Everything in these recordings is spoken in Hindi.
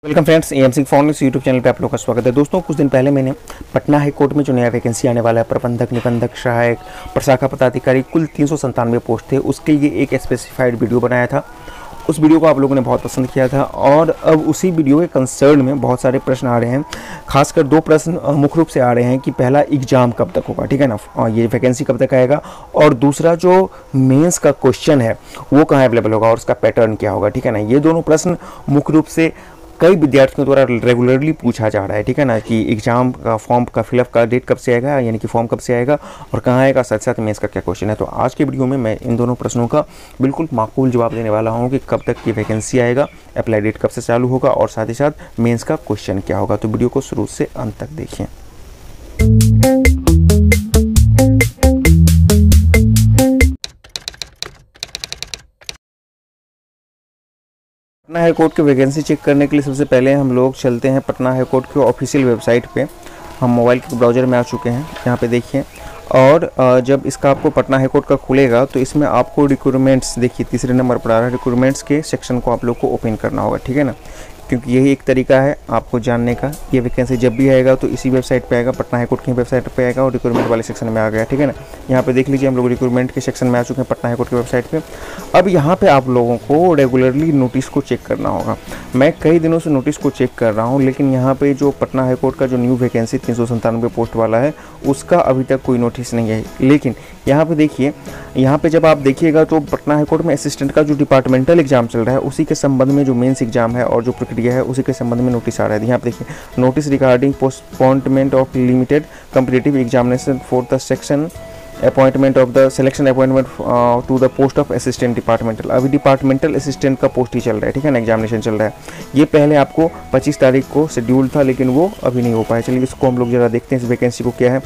Welcome friends, M Singh forms YouTube channel पे आप लोगों का स्वागत है। दोस्तों, कुछ दिन पहले मैंने पटना हाई कोर्ट में जो नया वैकेंसी आने वाला है प्रबंधक, निबंधक, सहायक, प्रशाखा पदाधिकारी, कुल 397 पोस्ट थे, उसके लिए एक स्पेसिफाइड वीडियो बनाया था। उस वीडियो को आप लोगों ने बहुत पसंद किया था और अब उसी वीडियो के कंसर्न में बहुत सारे प्रश्न आ रहे हैं। खासकर दो प्रश्न मुख्य रूप से आ रहे हैं कि पहला एग्जाम कब तक होगा, ठीक है ना, और ये वैकेंसी कब तक आएगा, और दूसरा जो मेंस का क्वेश्चन है वो कहाँ अवेलेबल होगा और उसका पैटर्न क्या होगा, ठीक है ना। ये दोनों प्रश्न मुख्य रूप से कई विद्यार्थियों द्वारा रेगुलरली पूछा जा रहा है, ठीक है ना, कि एग्जाम का फॉर्म का फिलअप का डेट कब से आएगा, यानी कि फॉर्म कब से आएगा और कहाँ आएगा, साथ साथ मेंस का क्या क्वेश्चन है। तो आज के वीडियो में मैं इन दोनों प्रश्नों का बिल्कुल माकूल जवाब देने वाला हूँ कि कब तक की वैकेंसी आएगा, अप्लाई डेट कब से चालू होगा और साथ ही साथ मेंस का क्वेश्चन क्या होगा। तो वीडियो को शुरू से अंत तक देखिए। पटना हाई कोर्ट की वैकेंसी चेक करने के लिए सबसे पहले हम लोग चलते हैं पटना हाई कोर्ट की ऑफिशियल वेबसाइट पे। हम मोबाइल के ब्राउज़र में आ चुके हैं, यहाँ पे देखिए। और जब इसका आपको पटना हाई कोर्ट का खुलेगा तो इसमें आपको रिक्रूटमेंट्स, देखिए तीसरे नंबर पर आ रहा है, रिक्रूटमेंट्स के सेक्शन को आप लोग को ओपन करना होगा, ठीक है ना, क्योंकि यही एक तरीका है आपको जानने का। ये वैकेंसी जब भी आएगा तो इसी वेबसाइट पे आएगा, पटना हाई कोर्ट की वेबसाइट पे आएगा और रिक्रूटमेंट वाले सेक्शन में आ गया, ठीक है ना। यहाँ पे देख लीजिए, हम लोग रिक्रूटमेंट के सेक्शन में आ चुके हैं पटना हाई कोर्ट की वेबसाइट पे। अब यहाँ पे आप लोगों को रेगुलरली नोटिस को चेक करना होगा। मैं कई दिनों से नोटिस को चेक कर रहा हूँ, लेकिन यहाँ पे जो पटना हाई कोर्ट का जो न्यू वैकेंसी 397 पोस्ट वाला है उसका अभी तक कोई नोटिस नहीं है। लेकिन यहाँ पे देखिए, यहाँ पे जब आप देखिएगा तो पटना हाई कोर्ट में असिस्टेंट का जो डिपार्टमेंटल एग्जाम चल रहा है उसी के संबंध में जो मेंस एग्जाम है और जो प्रक्रिया है उसी के संबंध में नोटिस आ रहा है। यहाँ पे देखिए, notice regarding postponement of limited competitive examination for the section appointment of the selection appointment to the post of assistant departmental. अभी डिपार्टमेंटल असिस्टेंट का पोस्ट ही चल रहा है, ठीक है ना, एग्जामिनेशन चल रहा है। ये पहले आपको 25 तारीख को शेड्यूल था, लेकिन वो अभी नहीं हो पाया। चलिए इसको हम लोग ज़रा देखते हैं इस वैकेंसी को क्या है।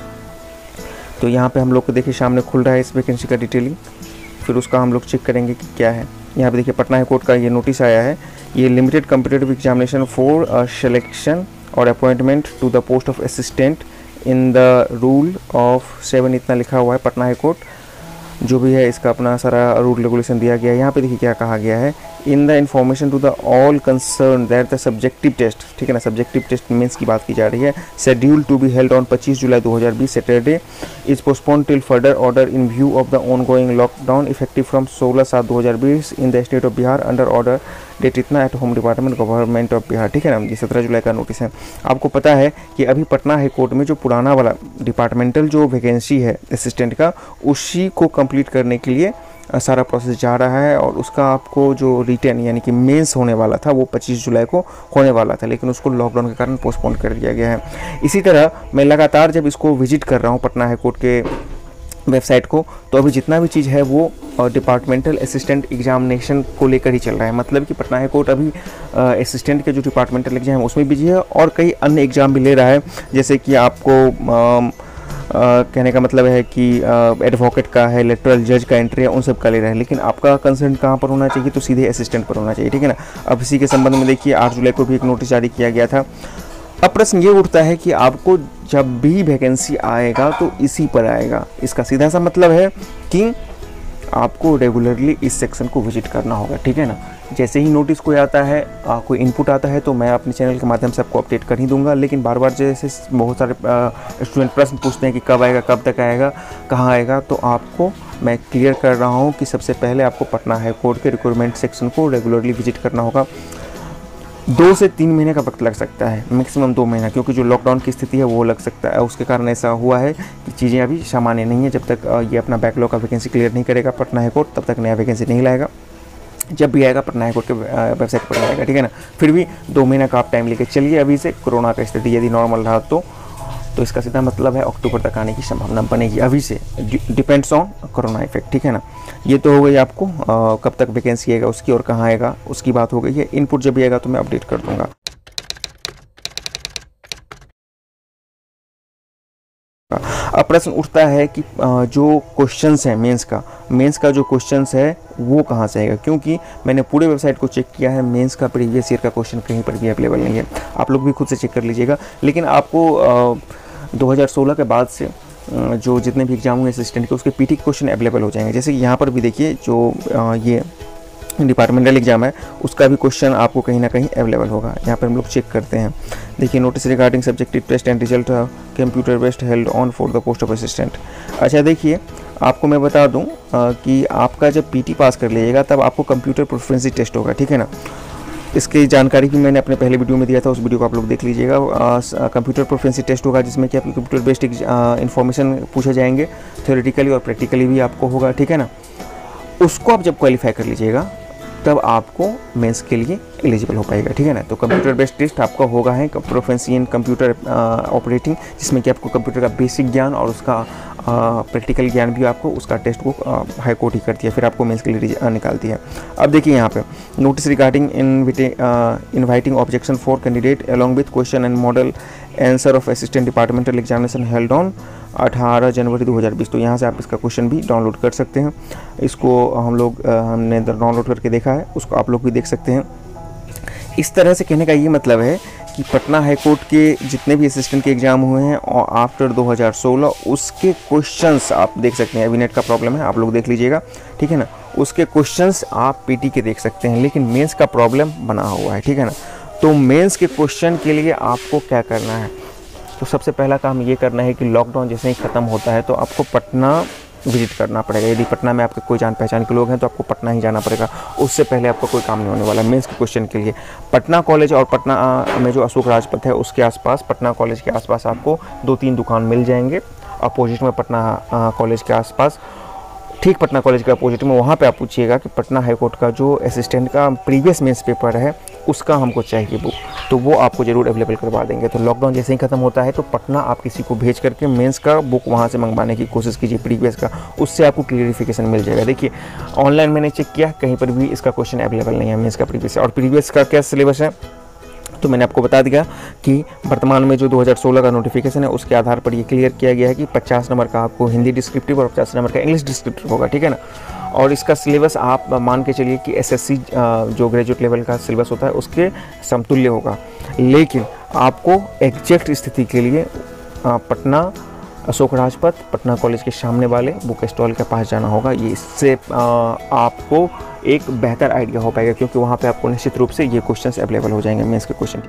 तो यहाँ पे हम लोग को देखिए सामने खुल रहा है इस वैकेंसी का डिटेलिंग, फिर उसका हम लोग चेक करेंगे कि क्या है। यहाँ पे देखिए पटना हाई कोर्ट का ये नोटिस आया है, ये limited competitive examination for selection और appointment to the post of assistant in the rule of 7 इतना लिखा हुआ है। पटना हाई कोर्ट जो भी है इसका अपना सारा रूल रेगुलेशन दिया गया है। यहाँ पे देखिए क्या कहा गया है, in the information to the all concern that the subjective test, ठीक है ना, सब्जेक्टिव टेस्ट मेंस की बात की जा रही है, schedule to be held on 25 July 2020 Saturday is postpone till further order in view of the ongoing lockdown effective from 16/7/2020 in the state of Bihar under order date इतना at home department government of Bihar, ठीक है ना। ये 17 जुलाई का नोटिस है। आपको पता है कि अभी पटना हाई कोर्ट में जो पुराना वाला डिपार्टमेंटल जो वैकेंसी है असिस्टेंट का, उसी को कंप्लीट करने के लिए सारा प्रोसेस जा रहा है और उसका आपको जो रिटर्न यानी कि मेंस होने वाला था वो 25 जुलाई को होने वाला था, लेकिन उसको लॉकडाउन के कारण पोस्टपोन कर दिया गया है। इसी तरह मैं लगातार जब इसको विजिट कर रहा हूँ पटना हाई कोर्ट के वेबसाइट को, तो अभी जितना भी चीज़ है वो डिपार्टमेंटल असिस्टेंट एग्जामिनेशन को लेकर ही चल रहा है। मतलब कि पटना हाई कोर्ट अभी असिस्टेंट के जो डिपार्टमेंटल एग्जाम है उसमें बिजी है और कई अन्य एग्जाम भी ले रहा है, जैसे कि आपको कहने का मतलब है कि एडवोकेट का है, इलेक्टोरल जज का एंट्री है, उन सब का ले रहा है। लेकिन आपका कंसर्न कहाँ पर होना चाहिए, तो सीधे असिस्टेंट पर होना चाहिए, ठीक है ना। अब इसी के संबंध में देखिए 8 जुलाई को भी एक नोटिस जारी किया गया था। अब प्रश्न ये उठता है कि आपको जब भी वैकेंसी आएगा तो इसी पर आएगा। इसका सीधा सा मतलब है कि आपको रेगुलरली इस सेक्शन को विजिट करना होगा, ठीक है ना। जैसे ही नोटिस कोई आता है, कोई इनपुट आता है, तो मैं अपने चैनल के माध्यम से आपको अपडेट कर ही दूंगा। लेकिन बार बार जैसे बहुत सारे स्टूडेंट प्रश्न पूछते हैं कि कब आएगा, कब तक आएगा, कहाँ आएगा, तो आपको मैं क्लियर कर रहा हूँ कि सबसे पहले आपको पटना हाई कोर्ट के रिक्रूटमेंट सेक्शन को रेगुलरली विजिट करना होगा। 2 से 3 महीने का वक्त लग सकता है, मैक्सिमम 2 महीना, क्योंकि जो लॉकडाउन की स्थिति है वो लग सकता है। उसके कारण ऐसा हुआ है कि चीज़ें अभी सामान्य नहीं है। जब तक ये अपना बैकलॉग का वैकेंसी क्लियर नहीं करेगा पटना हाई कोर्ट, तब तक नया वैकेंसी नहीं लाएगा। जब भी आएगा पटना हाई कोर्ट के वेबसाइट पर आएगा, ठीक है ना। फिर भी 2 महीना का आप टाइम लेके चलिए। अभी से कोरोना का स्थिति यदि नॉर्मल रहा तो इसका सीधा मतलब है अक्टूबर तक आने की संभावना बनेगी। अभी से डिपेंड्स ऑन कोरोना इफेक्ट, ठीक है ना। ये तो हो गई आपको कब तक वैकेंसी आएगा उसकी और कहाँ आएगा उसकी बात हो गई है। इनपुट जब भी आएगा तो मैं अपडेट कर दूंगा। अब प्रश्न उठता है कि जो क्वेश्चंस हैं मेंस का जो क्वेश्चंस है वो कहाँ से आएगा, क्योंकि मैंने पूरे वेबसाइट को चेक किया है, मेंस का प्रीवियस ईयर का क्वेश्चन कहीं पर भी अवेलेबल नहीं है। आप लोग भी खुद से चेक कर लीजिएगा। लेकिन आपको 2016 के बाद से जो जितने भी एग्जाम हुए असिस्टेंट के उसके पीटी क्वेश्चन अवेलेबल हो जाएंगे। जैसे कि यहाँ पर भी देखिए, जो ये डिपार्टमेंटल एग्जाम है उसका भी क्वेश्चन आपको कहीं ना कहीं अवेलेबल होगा। यहाँ पर हम लोग चेक करते हैं। देखिए, notice regarding subjective test and result computer based held on for the post of assistant. अच्छा, देखिए आपको मैं बता दूं कि आपका जब पीटी पास कर लीजिएगा तब आपको कंप्यूटर प्रोफिशिएंसी टेस्ट होगा, ठीक है ना। इसकी जानकारी भी मैंने अपने पहले वीडियो में दिया था, उस वीडियो को आप लोग देख लीजिएगा। कंप्यूटर प्रोफिशिएंसी टेस्ट होगा जिसमें कि आपकी कंप्यूटर बेस्ड इन्फॉर्मेशन पूछे जाएंगे, थ्योरेटिकली और प्रैक्टिकली भी आपको होगा, ठीक है ना। उसको आप जब क्वालिफाई कर लीजिएगा तब आपको मेंस के लिए एलिजिबल हो पाएगा, ठीक है ना। तो कंप्यूटर बेस्ड टेस्ट आपका होगा है प्रोफिशिएंसी इन कंप्यूटर ऑपरेटिंग, जिसमें कि आपको कंप्यूटर का बेसिक ज्ञान और उसका प्रैक्टिकल ज्ञान भी आपको उसका टेस्ट को हाई कोर्ट ही करती है, फिर आपको मेंस के लिए निकालती है। अब देखिए यहाँ पे notice regarding inviting objection for candidate along with question and model answer of assistant departmental examination held on 18 January 2020। तो यहाँ से आप इसका क्वेश्चन भी डाउनलोड कर सकते हैं। इसको हमने डाउनलोड करके देखा है, उसको आप लोग भी देख सकते हैं। इस तरह से कहने का ये मतलब है कि पटना हाई कोर्ट के जितने भी असिस्टेंट के एग्ज़ाम हुए हैं और आफ्टर 2016 उसके क्वेश्चंस आप देख सकते हैं। अभी नेट का प्रॉब्लम है, आप लोग देख लीजिएगा, ठीक है ना। उसके क्वेश्चंस आप पीटी के देख सकते हैं, लेकिन मेंस का प्रॉब्लम बना हुआ है, ठीक है ना। तो मेंस के क्वेश्चन के लिए आपको क्या करना है, तो सबसे पहला काम ये करना है कि लॉकडाउन जैसे ही ख़त्म होता है तो आपको पटना विजिट करना पड़ेगा। यदि पटना में आपके कोई जान पहचान के लोग हैं तो आपको पटना ही जाना पड़ेगा, उससे पहले आपका कोई काम नहीं होने वाला। मेंस के क्वेश्चन के लिए पटना कॉलेज और पटना में जो अशोक राजपथ है उसके आसपास, पटना कॉलेज के आसपास आपको 2-3 दुकान मिल जाएंगे। अपोजिट में पटना कॉलेज के आसपास, ठीक पटना कॉलेज के अपोजिट में, वहाँ पे आप पूछिएगा कि पटना हाई कोर्ट का जो असिस्टेंट का प्रीवियस मेंस पेपर है उसका हमको चाहिए बुक, तो वो आपको ज़रूर अवेलेबल करवा देंगे। तो लॉकडाउन जैसे ही ख़त्म होता है तो पटना आप किसी को भेज करके मेंस का बुक वहाँ से मंगवाने की कोशिश कीजिए प्रीवियस का, उससे आपको क्लियरिफिकेशन मिल जाएगा। देखिए ऑनलाइन मैंने चेक किया, कहीं पर भी इसका क्वेश्चन अवेलेबल नहीं है मेंस का प्रीवियस। और प्रीवियस का क्या सिलेबस है तो मैंने आपको बता दिया कि वर्तमान में जो 2016 का नोटिफिकेशन है उसके आधार पर ये क्लियर किया गया है कि 50 नंबर का आपको हिंदी डिस्क्रिप्टिव और 50 नंबर का इंग्लिश डिस्क्रिप्टिव होगा, ठीक है ना। और इसका सिलेबस आप मान के चलिए कि एसएससी जो ग्रेजुएट लेवल का सिलेबस होता है उसके समतुल्य होगा, लेकिन आपको एग्जैक्ट स्थिति के लिए पटना अशोक राजपथ पटना कॉलेज के सामने वाले बुक स्टॉल के पास जाना होगा। ये इससे आपको एक बेहतर आइडिया हो पाएगा, क्योंकि वहाँ पे आपको निश्चित रूप से ये क्वेश्चंस अवेलेबल हो जाएंगे मेंस के क्वेश्चन।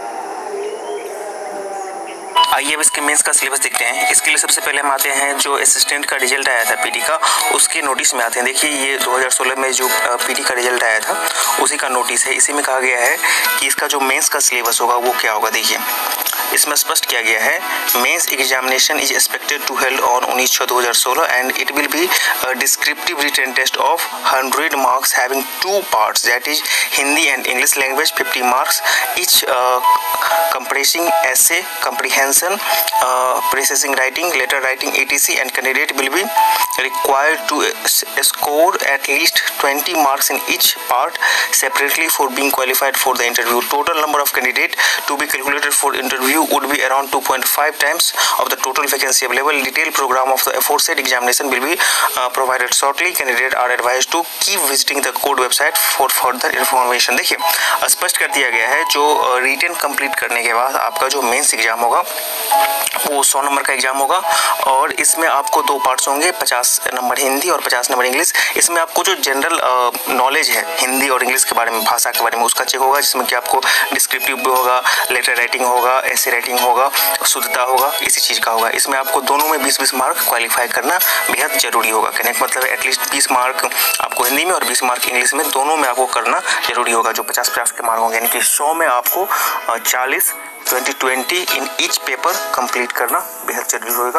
आइए अब इसके मेंस का सिलेबस देखते हैं। इसके लिए सबसे पहले हम आते हैं जो असिस्टेंट का रिजल्ट आया था पीटी का, उसके नोटिस में आते हैं। देखिए ये 2016 में जो पीटी का रिजल्ट आया था उसी का नोटिस है। इसी में कहा गया है कि इसका जो मेंस का सिलेबस होगा वो क्या होगा। देखिए इसमें स्पष्ट किया गया है, mains examination is expected to held on 19/6/2016 and it will be descriptive written test of 100 marks having 2 parts, that is Hindi and English language 50 marks each, comprising essay comprehension, processing writing, letter writing etc, and candidate will be required to score at least 20 marks in each part separately for being qualified for the interview. Total number of candidate to be calculated for interview would be around 2.5 times of the total vacancy available. Detailed program of the aforesaid examination will be provided shortly. Candidate are advised to keep visiting the code website for further information। देखिए स्पष्ट कर दिया गया है, जो रिटन कंप्लीट करने के बाद आपका जो मेंस एग्जाम होगा वो 100 नंबर का एग्जाम होगा, और इसमें आपको 2 पार्ट्स होंगे, 50 नंबर हिंदी और 50 नंबर इंग्लिश। इसमें आपको जो जनरल नॉलेज है हिंदी और इंग्लिश के बारे में, भाषा के बारे में, उसका चेक होगा, जिसमें कि आपको डिस्क्रिप्टिव भी होगा, लेटर राइटिंग होगा, ऐसे राइटिंग होगा, शुद्धता होगा, इसी चीज़ का होगा। इसमें आपको दोनों में 20-20 मार्क क्वालिफाई करना बेहद जरूरी होगा। कहने का मतलब एटलीस्ट 20 मार्क आपको हिंदी में और 20 मार्क इंग्लिश में, दोनों में आपको करना जरूरी होगा। जो 50-50 के मार्क होंगे, यानी कि 100 में आपको 40 20-20 इन ईच पेपर कंप्लीट करना बेहद जरूरी होगा।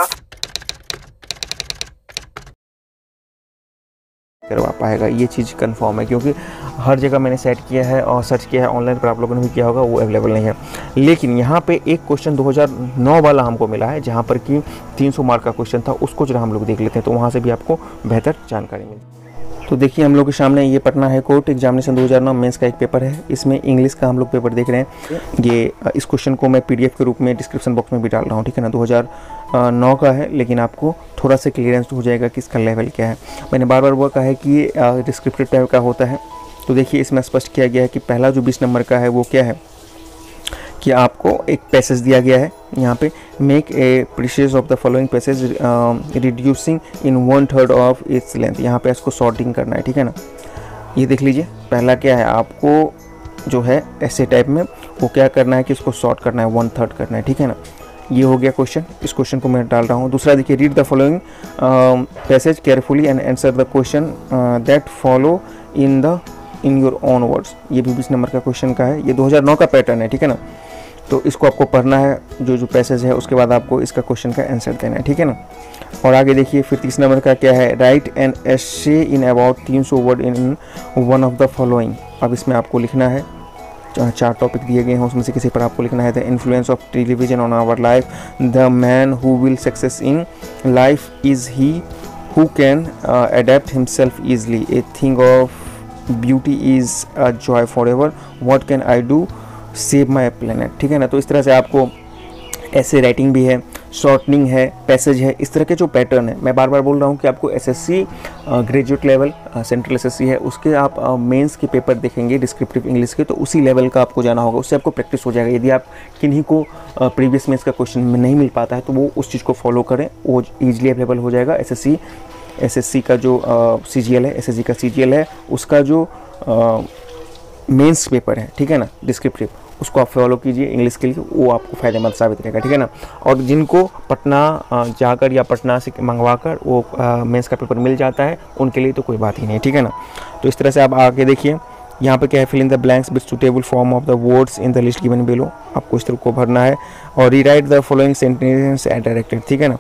करवा पाएगा, ये चीज़ कंफर्म है, क्योंकि हर जगह मैंने सेट किया है और सर्च किया है ऑनलाइन पर, आप लोगों ने भी किया होगा, वो अवेलेबल नहीं है। लेकिन यहाँ पे एक क्वेश्चन 2009 वाला हमको मिला है, जहाँ पर कि 300 मार्क का क्वेश्चन था, उसको जरा हम लोग देख लेते हैं, तो वहाँ से भी आपको बेहतर जानकारी मिलेगी। तो देखिए हम लोग के सामने ये Patna high court examination 2009 mains का एक पेपर है। इसमें इंग्लिश का हम लोग पेपर देख रहे हैं। ये इस क्वेश्चन को मैं पीडीएफ के रूप में डिस्क्रिप्शन बॉक्स में भी डाल रहा हूँ, ठीक है ना। 2009 का है, लेकिन आपको थोड़ा सा क्लियरेंस हो जाएगा कि इसका लेवल क्या है। मैंने बार बार वो कहा है कि ये डिस्क्रिप्टिव टाइप का होता है। तो देखिए इसमें स्पष्ट किया गया है कि पहला जो 20 नंबर का है वो क्या है, कि आपको एक पैसेज दिया गया है यहाँ पे, make a precis of the following passage reducing in 1/3 of its length. यहाँ पे इसको शॉर्टिंग करना है, ठीक है ना। ये देख लीजिए, पहला क्या है, आपको जो है ऐसे टाइप में वो क्या करना है कि इसको सॉर्ट करना है, 1/3 करना है, ठीक है ना। ये हो गया क्वेश्चन, इस क्वेश्चन को मैं डाल रहा हूँ। दूसरा देखिए, read the following passage carefully and answer the question that follow in your own words. ये भी 20 नंबर का क्वेश्चन का है, ये 2009 का पैटर्न है, ठीक है ना। तो इसको आपको पढ़ना है जो पैसेज है, उसके बाद आपको इसका क्वेश्चन का आंसर देना है, ठीक है ना। और आगे देखिए, फिर 30 नंबर का क्या है, write an essay in about 300 word in one of the following. अब इसमें आपको लिखना है, 4 टॉपिक दिए गए हैं, उसमें से किसी पर आपको लिखना है। The influence of television on our life, the man who will success in life is he who can adapt himself easily, a thing of beauty is a joy for ever, what can I do save my planet, ठीक है ना। तो इस तरह से आपको ऐसे राइटिंग भी है, शॉर्टनिंग है, पैसेज है, इस तरह के जो पैटर्न है। मैं बार बार बोल रहा हूँ कि आपको SSC graduate level, central SSC है, उसके आप मेंस के पेपर देखेंगे डिस्क्रिप्टिव इंग्लिश के, तो उसी लेवल का आपको जाना होगा, उससे आपको प्रैक्टिस हो जाएगा। यदि आप किन्हीं को प्रीवियस मेंस का क्वेश्चन में नहीं मिल पाता है तो वो उस चीज़ को फॉलो करें, वो ईजिली अवेलेबल हो जाएगा। एसएससी का जो सीजीएल है, एसएससी का सीजीएल है, उसका जो मेंस पेपर है, ठीक है ना, डिस्क्रिप्टिव, उसको आप फॉलो कीजिए इंग्लिश के लिए, वो आपको फ़ायदेमंद साबित रहेगा, ठीक है ना। और जिनको पटना जाकर या पटना से मंगवाकर वो मेंस का पेपर मिल जाता है, उनके लिए तो कोई बात ही नहीं, ठीक है ना। तो इस तरह से आप आगे देखिए, यहाँ पे क्या है, fill in the blanks with suitable form of the words in the list given below, आपको इस तरह को भरना है। और rewrite the following sentence as directed, ठीक है ना।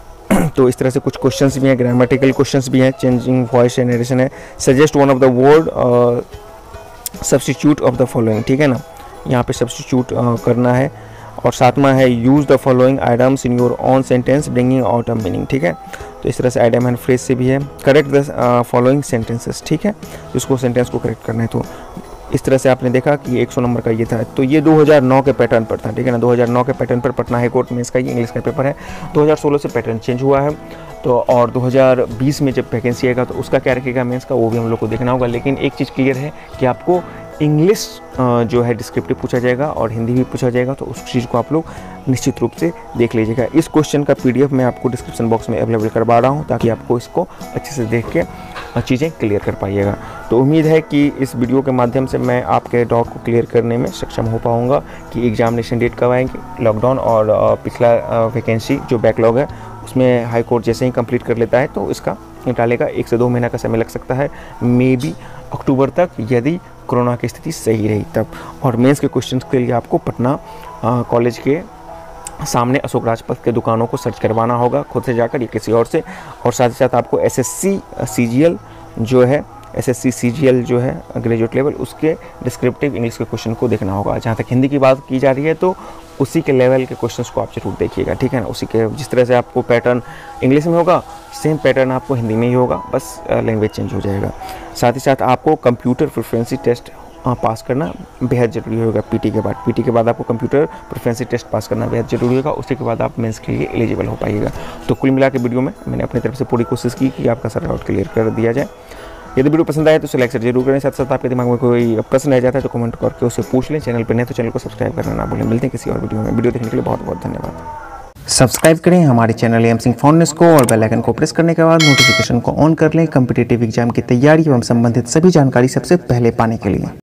तो इस तरह से कुछ क्वेश्चंस भी हैं, ग्रामेटिकल क्वेश्चंस भी हैं, चेंजिंग वॉइस एंड नरेशन है। Suggest one of the word substitute of the following, ठीक है ना, यहाँ पे सब्स्टिट्यूट करना है। और सातवां है, use the following items in your own sentence bringing out a meaning, ठीक है। तो इस तरह से आइटम एंड फ्रेज से भी है। करेक्ट द फॉलोइंग सेंटेंसेस, ठीक है, इसको सेंटेंस को करेक्ट करना है। तो इस तरह से आपने देखा कि 100 नंबर का ये था। तो ये 2009 के पैटर्न पर था, ठीक है ना, 2009 के पैटर्न पर पटना हाई कोर्ट में इसका ये इंग्लिश का पेपर है। 2016 से पैटर्न चेंज हुआ है, तो और 2020 में जब वैकेंसी आएगा तो उसका क्या रखेगा मेंस का, वो भी हम लोग को देखना होगा। लेकिन एक चीज़ क्लियर है कि आपको इंग्लिश जो है डिस्क्रिप्टिव पूछा जाएगा और हिंदी भी पूछा जाएगा, तो उस चीज़ को आप लोग निश्चित रूप से देख लीजिएगा। इस क्वेश्चन का PDF मैं आपको डिस्क्रिप्शन बॉक्स में अवेलेबल करवा रहा हूँ, ताकि आपको इसको अच्छे से देख के चीज़ें क्लियर कर पाइएगा। तो उम्मीद है कि इस वीडियो के माध्यम से मैं आपके डाउट को क्लियर करने में सक्षम हो पाऊँगा कि एग्जामिनेशन डेट कब आएंगे। लॉकडाउन और पिछला वैकेंसी जो बैकलॉग है उसमें हाई कोर्ट जैसे ही कंप्लीट कर लेता है तो इसका निकालेगा 1 से 2 महीना का समय लग सकता है, मे बी अक्टूबर तक, यदि कोरोना की स्थिति सही रही तब। और मेंस के क्वेश्चंस के लिए आपको पटना कॉलेज के सामने अशोक राजपथ के दुकानों को सर्च करवाना होगा खुद से जाकर या किसी और से। और साथ ही साथ आपको एसएससी सीजीएल जो है, एसएससी सीजीएल जो है ग्रेजुएट लेवल, उसके डिस्क्रिप्टिव इंग्लिश के क्वेश्चन को देखना होगा। जहाँ तक हिंदी की बात की जा रही है तो उसी के लेवल के क्वेश्चंस को आप जरूर देखिएगा, ठीक है ना। उसी के जिस तरह से आपको पैटर्न इंग्लिश में होगा, सेम पैटर्न आपको हिंदी में ही होगा, बस लैंग्वेज चेंज हो जाएगा। साथ ही साथ आपको कंप्यूटर प्रेफरेंसी टेस्ट पास करना बेहद ज़रूरी होगा पीटी के बाद। पीटी के बाद आपको कंप्यूटर प्रेफरेंसी टेस्ट पास करना बेहद ज़रूरी होगा, उसी के बाद आप मेंस के लिए एलिजिबल हो पाइएगा। तो कुल मिला के वीडियो में मैंने अपनी तरफ से पूरी कोशिश की कि आपका सारा डाउट क्लियर कर दिया जाए। यदि वीडियो पसंद आए तो उसे लाइक शेयर जरूर करें। साथ साथ आपके दिमाग में कोई प्रश्न रह जाता है तो कमेंट करके उसे पूछ लें। चैनल पर नहीं तो चैनल को सब्सक्राइब करना ना भूलें। मिलते हैं किसी और वीडियो में। वीडियो देखने के लिए बहुत बहुत धन्यवाद। सब्सक्राइब करें हमारे चैनल एम सिंह फाउंडेशन को और बेल आइकन को प्रेस करने के बाद नोटिफिकेशन को ऑन कर लें कॉम्पिटिटिव एग्जाम की तैयारी एवं संबंधित सभी जानकारी सबसे पहले पाने के लिए।